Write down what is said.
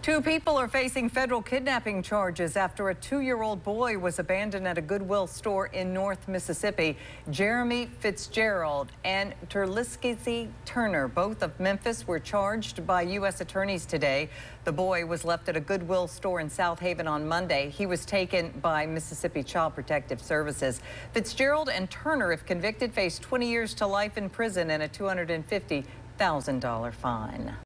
Two people are facing federal kidnapping charges after a 2-year-old boy was abandoned at a Goodwill store in North Mississippi. Jeremy Fitzgerald and Terliskisy Turner, both of Memphis, were charged by U.S. attorneys today. The boy was left at a Goodwill store in South Haven on Monday. He was taken by Mississippi Child Protective Services. Fitzgerald and Turner, if convicted, face 20 years to life in prison and a $250,000 fine.